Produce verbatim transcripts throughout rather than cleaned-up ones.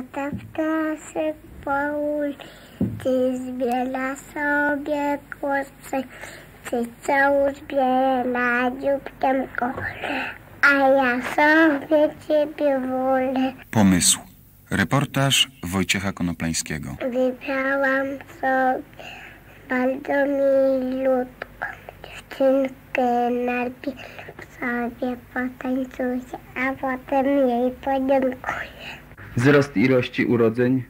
Tata ptaszek po ulicy zbiera sobie kłosy, cycą zbiera dzióbkiem kole, a ja sobie ciebie wolę. Pomysł. Reportaż Wojciecha Konoplańskiego. Wybrałam sobie bardzo milutką dziewczynkę, najpierw sobie potańcuję, a potem jej podziękuję. Wzrost ilości urodzeń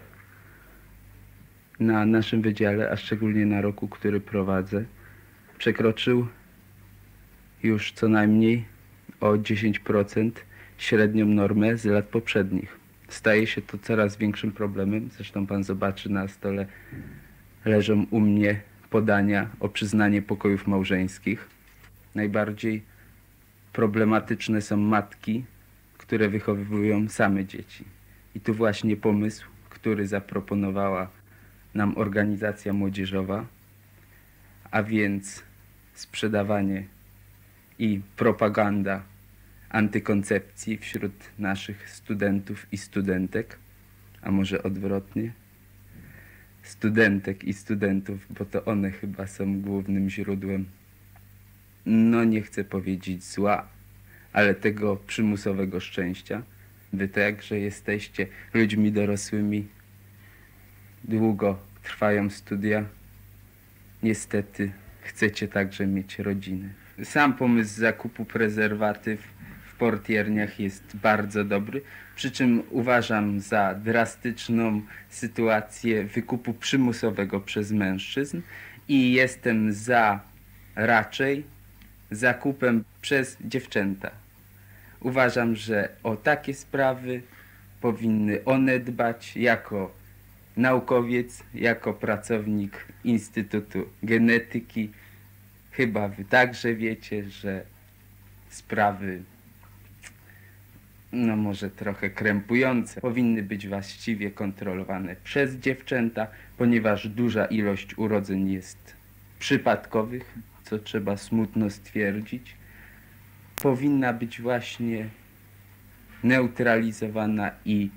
na naszym wydziale, a szczególnie na roku, który prowadzę, przekroczył już co najmniej o dziesięć procent średnią normę z lat poprzednich. Staje się to coraz większym problemem. Zresztą pan zobaczy, na stole leżą u mnie podania o przyznanie pokojów małżeńskich. Najbardziej problematyczne są matki, które wychowują same dzieci. I tu właśnie pomysł, który zaproponowała nam organizacja młodzieżowa, a więc sprzedawanie i propaganda antykoncepcji wśród naszych studentów i studentek, a może odwrotnie, studentek i studentów, bo to one chyba są głównym źródłem, no nie chcę powiedzieć zła, ale tego przymusowego szczęścia. Wy także jesteście ludźmi dorosłymi, długo trwają studia, niestety chcecie także mieć rodziny. Sam pomysł zakupu prezerwatyw w portierniach jest bardzo dobry, przy czym uważam za drastyczną sytuację wykupu przymusowego przez mężczyzn i jestem za raczej zakupem przez dziewczęta. Uważam, że o takie sprawy powinny one dbać jako naukowiec, jako pracownik Instytutu Genetyki. Chyba wy także wiecie, że sprawy, no może trochę krępujące, powinny być właściwie kontrolowane przez dziewczęta, ponieważ duża ilość urodzeń jest przypadkowych, co trzeba smutno stwierdzić. Powinna być właśnie neutralizowana i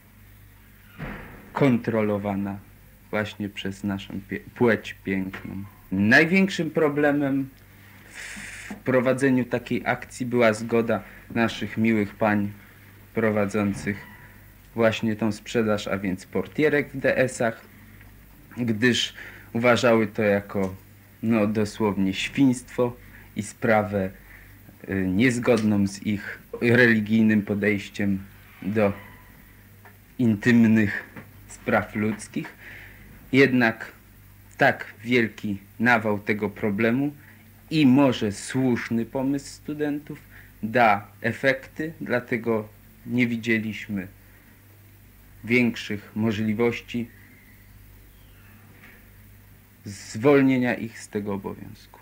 kontrolowana właśnie przez naszą płeć piękną. Największym problemem w prowadzeniu takiej akcji była zgoda naszych miłych pań prowadzących właśnie tą sprzedaż, a więc portierek w D S-ach, gdyż uważały to jako no dosłownie świństwo i sprawę y, niezgodną z ich religijnym podejściem do intymnych spraw ludzkich. Jednak tak wielki nawał tego problemu i może słuszny pomysł studentów da efekty, dlatego nie widzieliśmy większych możliwości zwolnienia ich z tego obowiązku.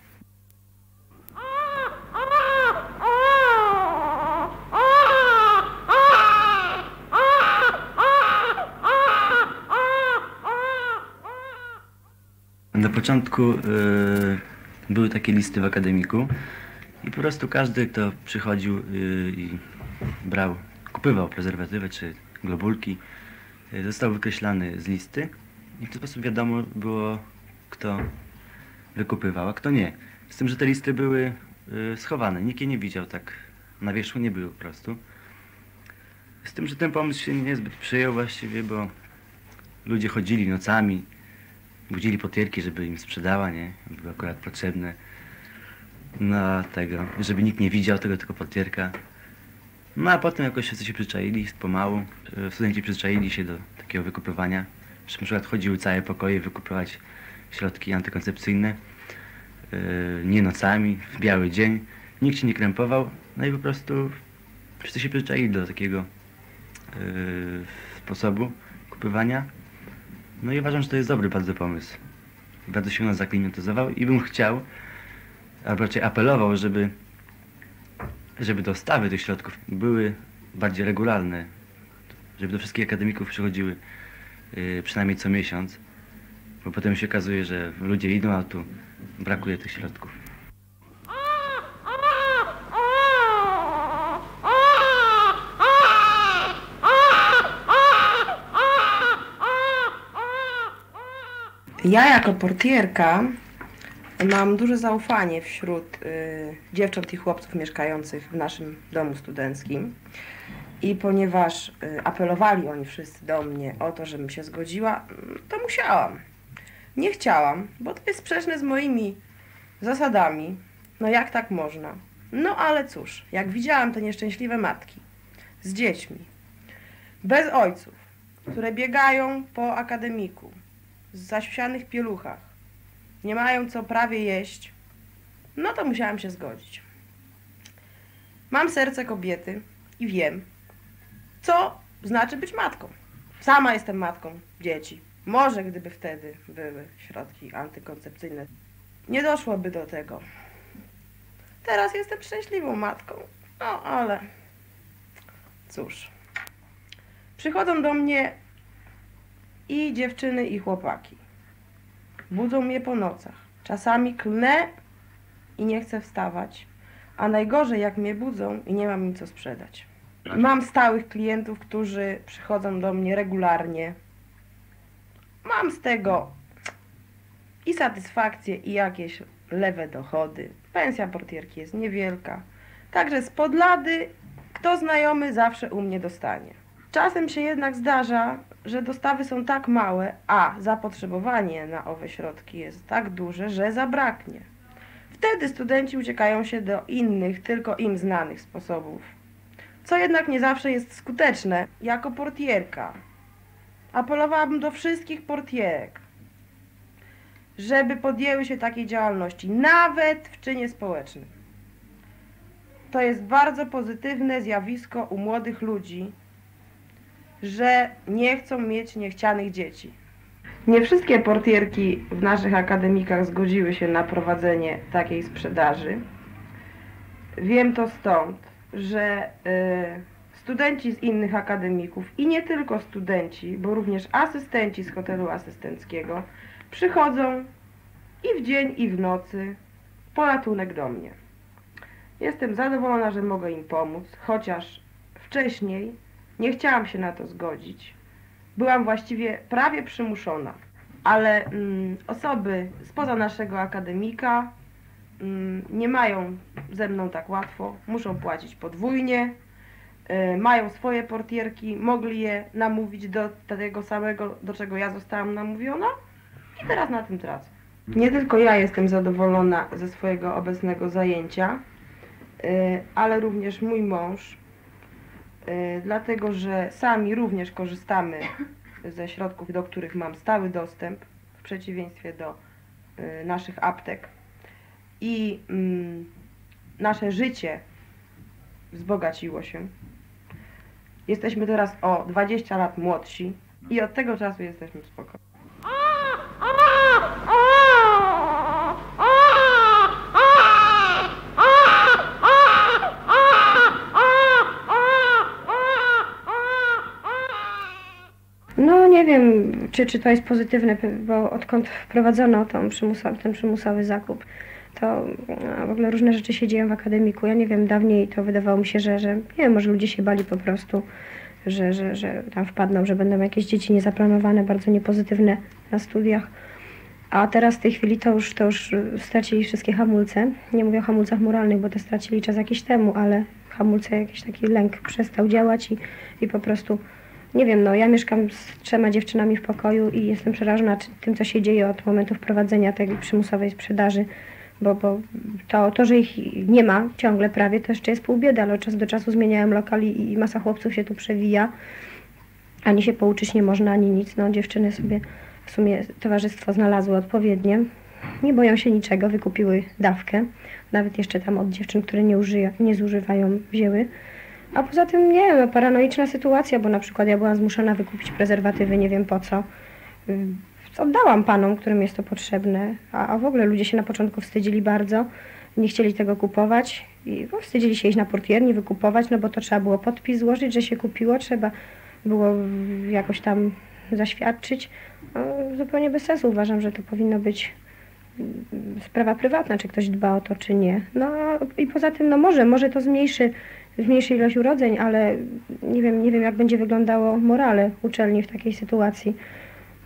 Na początku y, były takie listy w akademiku i po prostu każdy, kto przychodził y, i brał, kupywał prezerwatywę czy globulki, y, został wykreślany z listy i w ten sposób wiadomo było, kto wykupywał, a kto nie. Z tym, że te listy były y, schowane, nikt je nie widział, tak na wierzchu nie były po prostu. Z tym, że ten pomysł się niezbyt przyjął właściwie, bo ludzie chodzili nocami, budzili potierki, żeby im sprzedała, nie? Były akurat potrzebne. No tego, żeby nikt nie widział tego, tylko potierka. No a potem jakoś wszyscy się przyczaili pomału. Studenci przyzwyczaili się do takiego wykupywania. Na przykład chodziły całe pokoje wykupywać środki antykoncepcyjne. Yy, nie nocami, w biały dzień. Nikt się nie krępował. No i po prostu wszyscy się przyzwyczaili do takiego yy, sposobu kupywania. No i uważam, że to jest dobry bardzo pomysł. Bardzo się nas zaklimatyzował i bym chciał, albo raczej apelował, żeby, żeby dostawy tych środków były bardziej regularne. Żeby do wszystkich akademików przychodziły yy, przynajmniej co miesiąc. Bo potem się okazuje, że ludzie idą, a tu brakuje tych środków. Ja jako portierka mam duże zaufanie wśród y, dziewcząt i chłopców mieszkających w naszym domu studenckim. I ponieważ y, apelowali oni wszyscy do mnie o to, żebym się zgodziła, to musiałam. Nie chciałam, bo to jest sprzeczne z moimi zasadami. No jak tak można? No ale cóż, jak widziałam te nieszczęśliwe matki z dziećmi, bez ojców, które biegają po akademiku, w zasiusianych pieluchach, nie mają co prawie jeść, no to musiałam się zgodzić. Mam serce kobiety i wiem, co znaczy być matką. Sama jestem matką dzieci. Może gdyby wtedy były środki antykoncepcyjne, nie doszłoby do tego. Teraz jestem szczęśliwą matką, no ale cóż. Przychodzą do mnie i dziewczyny, i chłopaki. Budzą mnie po nocach. Czasami klnę i nie chcę wstawać. A najgorzej, jak mnie budzą i nie mam im co sprzedać. Mam stałych klientów, którzy przychodzą do mnie regularnie. Mam z tego i satysfakcję, i jakieś lewe dochody. Pensja portierki jest niewielka. Także spod lady kto znajomy zawsze u mnie dostanie. Czasem się jednak zdarza, że dostawy są tak małe, a zapotrzebowanie na owe środki jest tak duże, że zabraknie. Wtedy studenci uciekają się do innych, tylko im znanych sposobów. Co jednak nie zawsze jest skuteczne. Jako portierka apelowałabym do wszystkich portierek, żeby podjęły się takiej działalności, nawet w czynie społecznym. To jest bardzo pozytywne zjawisko u młodych ludzi, że nie chcą mieć niechcianych dzieci. Nie wszystkie portierki w naszych akademikach zgodziły się na prowadzenie takiej sprzedaży. Wiem to stąd, że y, studenci z innych akademików i nie tylko studenci, bo również asystenci z hotelu asystenckiego przychodzą i w dzień, i w nocy po ratunek do mnie. Jestem zadowolona, że mogę im pomóc, chociaż wcześniej nie chciałam się na to zgodzić. Byłam właściwie prawie przymuszona, ale mm, osoby spoza naszego akademika mm, nie mają ze mną tak łatwo, muszą płacić podwójnie, y, mają swoje portierki, mogli je namówić do tego samego, do czego ja zostałam namówiona i teraz na tym tracę. Nie tylko ja jestem zadowolona ze swojego obecnego zajęcia, y, ale również mój mąż, y, dlatego że sami również korzystamy ze środków, do których mam stały dostęp, w przeciwieństwie do y, naszych aptek. I mm, nasze życie wzbogaciło się. Jesteśmy teraz o dwadzieścia lat młodsi i od tego czasu jesteśmy spokojni. No nie wiem, czy, czy to jest pozytywne, bo odkąd wprowadzono tą przymusowy, ten przymusowy zakup, to w ogóle różne rzeczy się dzieją w akademiku. Ja nie wiem, dawniej to wydawało mi się, że, że nie wiem, może ludzie się bali po prostu, że, że, że tam wpadną, że będą jakieś dzieci niezaplanowane, bardzo niepozytywne na studiach. A teraz w tej chwili to już, to już stracili wszystkie hamulce. Nie mówię o hamulcach moralnych, bo te stracili czas jakiś temu, ale hamulce, jakiś taki lęk przestał działać i, i po prostu, nie wiem, no ja mieszkam z trzema dziewczynami w pokoju i jestem przerażona tym, co się dzieje od momentu wprowadzenia tej przymusowej sprzedaży, bo, bo to, to, że ich nie ma ciągle prawie, to jeszcze jest pół biedy, ale od czasu do czasu zmieniałem lokal i, i masa chłopców się tu przewija. Ani się pouczyć nie można, ani nic. No dziewczyny sobie w sumie towarzystwo znalazły odpowiednie. Nie boją się niczego, wykupiły dawkę. Nawet jeszcze tam od dziewczyn, które nie, użyja, nie zużywają, wzięły. A poza tym, nie wiem, paranoiczna sytuacja, bo na przykład ja byłam zmuszona wykupić prezerwatywy, nie wiem po co. Oddałam panom, którym jest to potrzebne, a, a w ogóle ludzie się na początku wstydzili bardzo, nie chcieli tego kupować i no, wstydzili się iść na portierni, wykupować, no bo to trzeba było podpis złożyć, że się kupiło, trzeba było jakoś tam zaświadczyć. No, zupełnie bez sensu uważam, że to powinno być sprawa prywatna, czy ktoś dba o to, czy nie. No i poza tym, no może, może to zmniejszy, zmniejszy ilość urodzeń, ale nie wiem, nie wiem jak będzie wyglądało morale uczelni w takiej sytuacji.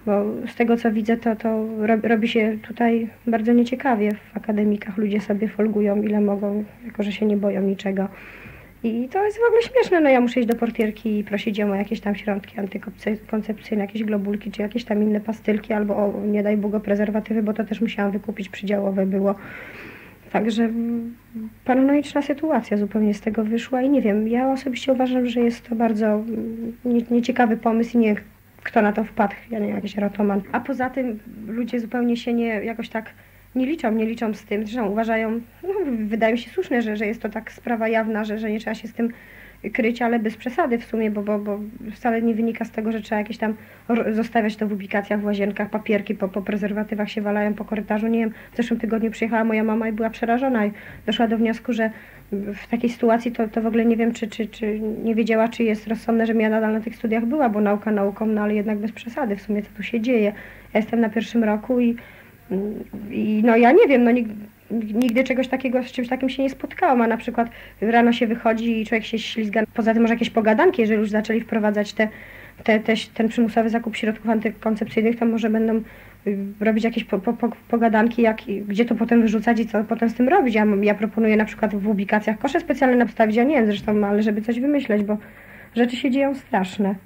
Bo z tego co widzę, to, to robi się tutaj bardzo nieciekawie w akademikach. Ludzie sobie folgują ile mogą, jako że się nie boją niczego. I to jest w ogóle śmieszne. No ja muszę iść do portierki i prosić ją o jakieś tam środki antykoncepcyjne, jakieś globulki, czy jakieś tam inne pastylki, albo o, nie daj Bóg, o prezerwatywy, bo to też musiałam wykupić, przydziałowe było. Także paranoiczna sytuacja zupełnie z tego wyszła i nie wiem, ja osobiście uważam, że jest to bardzo nie, nieciekawy pomysł i nie kto na to wpadł, ja nie wiem, jakiś ratoman. A poza tym ludzie zupełnie się nie, jakoś tak nie liczą, nie liczą z tym, zresztą uważają, no, wydaje mi się słuszne, że, że jest to tak sprawa jawna, że, że nie trzeba się z tym kryć, ale bez przesady w sumie, bo, bo, bo wcale nie wynika z tego, że trzeba jakieś tam zostawiać to w ubikacjach, w łazienkach, papierki po, po prezerwatywach się walają po korytarzu. Nie wiem, w zeszłym tygodniu przyjechała moja mama i była przerażona i doszła do wniosku, że w takiej sytuacji to, to w ogóle nie wiem, czy, czy, czy nie wiedziała, czy jest rozsądne, żebym ja nadal na tych studiach była, bo nauka nauką, no ale jednak bez przesady w sumie, co tu się dzieje. Ja jestem na pierwszym roku i, i no ja nie wiem, no nigdy, nigdy czegoś takiego, z czymś takim się nie spotkałam, a na przykład rano się wychodzi i człowiek się ślizga. Poza tym może jakieś pogadanki, jeżeli już zaczęli wprowadzać te, te, te, ten przymusowy zakup środków antykoncepcyjnych, to może będą robić jakieś po, po, po, pogadanki, jak, gdzie to potem wyrzucać i co potem z tym robić. Ja, ja proponuję na przykład w ubikacjach kosze specjalne nastawić, ja nie wiem zresztą, ale żeby coś wymyśleć, bo rzeczy się dzieją straszne.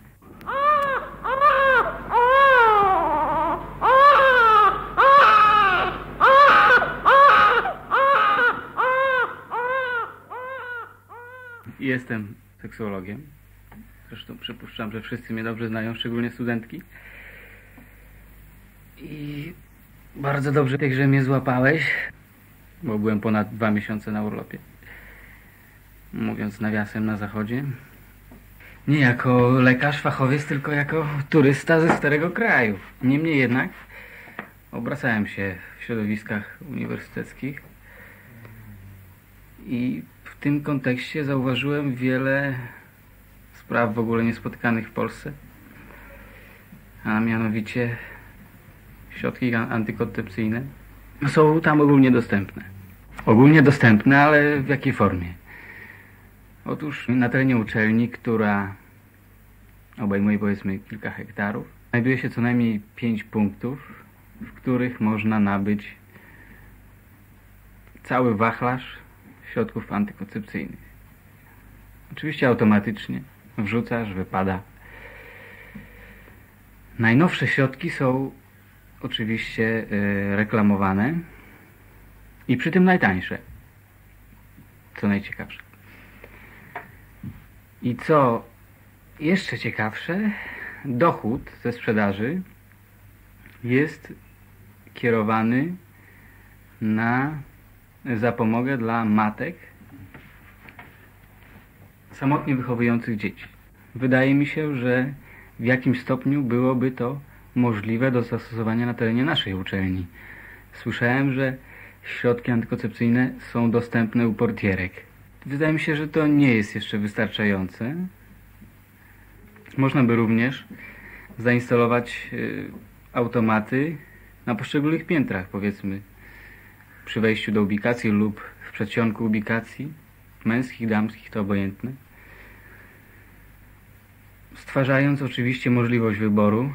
Jestem seksuologiem. Zresztą przypuszczam, że wszyscy mnie dobrze znają, szczególnie studentki. I bardzo dobrze, że mnie złapałeś, bo byłem ponad dwa miesiące na urlopie. Mówiąc nawiasem, na zachodzie. Nie jako lekarz, fachowiec, tylko jako turysta ze starego kraju. Niemniej jednak obracałem się w środowiskach uniwersyteckich i w tym kontekście zauważyłem wiele spraw w ogóle niespotykanych w Polsce, a mianowicie środki antykoncepcyjne są tam ogólnie dostępne. Ogólnie dostępne, ale w jakiej formie? Otóż na terenie uczelni, która obejmuje powiedzmy kilka hektarów, znajduje się co najmniej pięć punktów, w których można nabyć cały wachlarz środków antykoncepcyjnych. Oczywiście automatycznie wrzucasz, wypada. Najnowsze środki są oczywiście y, reklamowane i przy tym najtańsze, co najciekawsze. I co jeszcze ciekawsze, dochód ze sprzedaży jest kierowany na zapomogę dla matek samotnie wychowujących dzieci. Wydaje mi się, że w jakimś stopniu byłoby to możliwe do zastosowania na terenie naszej uczelni. Słyszałem, że środki antykoncepcyjne są dostępne u portierek. Wydaje mi się, że to nie jest jeszcze wystarczające. Można by również zainstalować automaty na poszczególnych piętrach, powiedzmy przy wejściu do ubikacji lub w przedsionku ubikacji, męskich, damskich, to obojętne. Stwarzając oczywiście możliwość wyboru,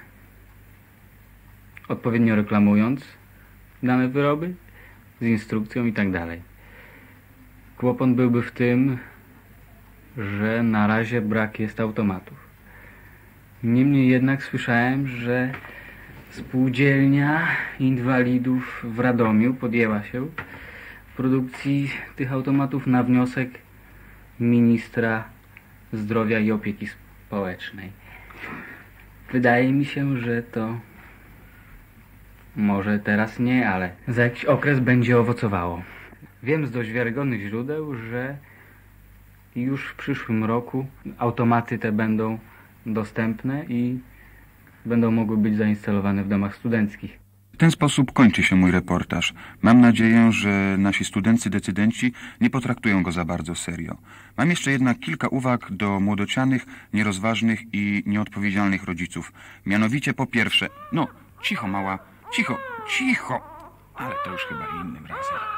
odpowiednio reklamując dane wyroby z instrukcją i tak dalej. Kłopot byłby w tym, że na razie brak jest automatów. Niemniej jednak słyszałem, że spółdzielnia inwalidów w Radomiu podjęła się produkcji tych automatów na wniosek ministra zdrowia i opieki społecznej. Wydaje mi się, że to może teraz nie, ale za jakiś okres będzie owocowało. Wiem z dość wiarygodnych źródeł, że już w przyszłym roku automaty te będą dostępne i będą mogły być zainstalowane w domach studenckich. W ten sposób kończy się mój reportaż. Mam nadzieję, że nasi studency decydenci nie potraktują go za bardzo serio. Mam jeszcze jednak kilka uwag do młodocianych, nierozważnych i nieodpowiedzialnych rodziców. Mianowicie po pierwsze... No, cicho mała, cicho, cicho! Ale to już chyba innym razem.